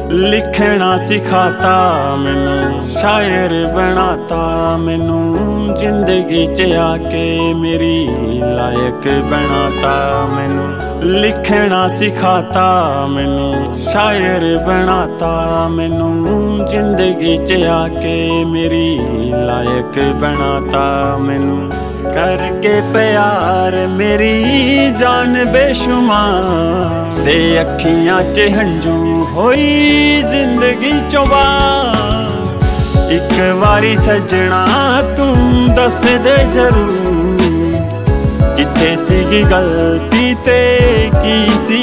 लिखना सिखाता मैनू, शायर बनाता मैनू, जिंदगी च आके मेरी लायक बनाता मैनू। लिखना सिखाता मैनू, शायर बनाता मैनू, जिंदगी च आके मेरी लायक बनाता मैनू। करके प्यार मेरी जान बेशुमार, दे अखियां च हंजू होई जिंदगी चों बार। इक वारी सजना तू दस दे जरूर, किथे सीगी गलती ते की सी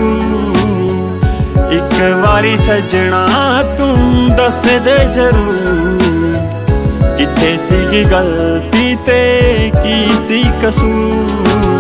कसूर। इक वारी सजना तू दस दे जरूर, किथे सीगी गलती ते की सी कसूर।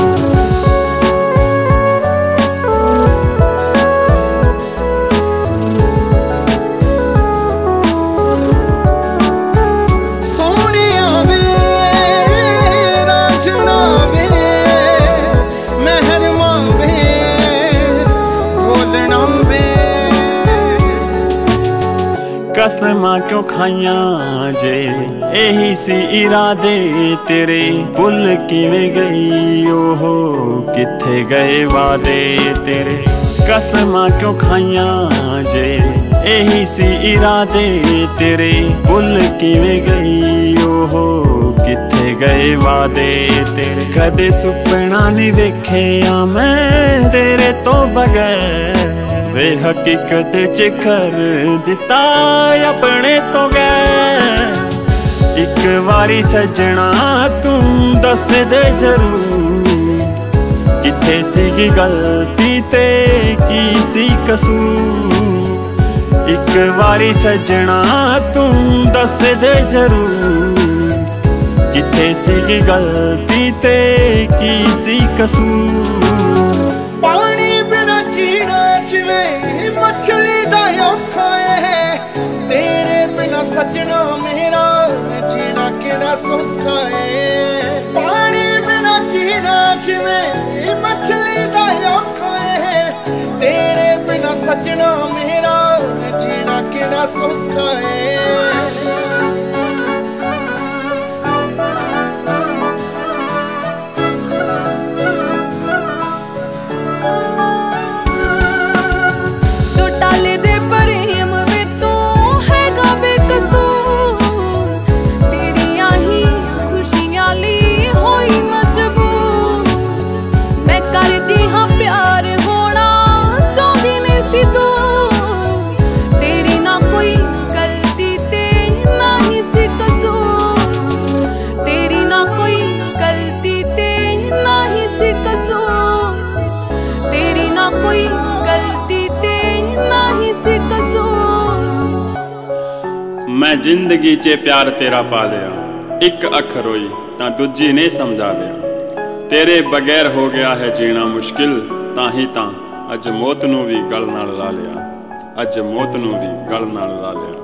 कसमां क्यों खाइयां जे यही सी इरादे तेरे, भुल किवें गई ओहो किथे गए वादे तेरे। कसमां क्यों खाइयां जे यही सी इरादे तेरे, भुल किवें गई ओहो किथे गए वादे तेरे। कदे सुपना नहीं वेखिया मैं तेरे तो बगैर, वे हकीकत च कर दिता अपने तो गैर। इक वारी सजना तू दस दे जरूर, किथे सीगी गलती ते की सी कसूर। इक वारी सजना तू दस दे जरूर, किथे सीगी गलती ते की सी कसूर। मछली दा औखा है तेरे बिना सजना मेरा, जीना केड़ा सौखा है। पानी बिना जीना जिवें मछली दा औखा है, तेरे बिना सजना मेरा, जीना केड़ा सौखा है। कोई गलती ते नहीं सी कसूर। मैं जिंदगी च प्यार तेरा पा लिया, एक अख रोई तां दूजी ने समझा लिया। तेरे बगैर हो गया है जीना मुश्किल, ताही तां अज मौत नूं भी गल नाल ला लिया, अज मौत नूं भी गल नाल ला लिया।